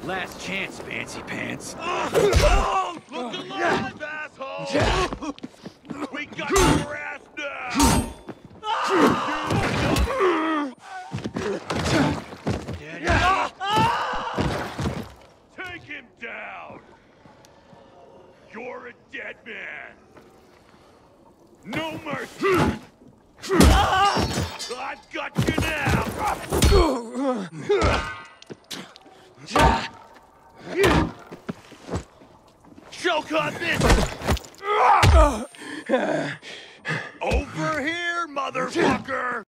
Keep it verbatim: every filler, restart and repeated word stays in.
Last chance, Fancy Pants. Oh, look alive, asshole! We got your ass now! Take him down! You're a dead man! No mercy! I've got you now! Choke on this!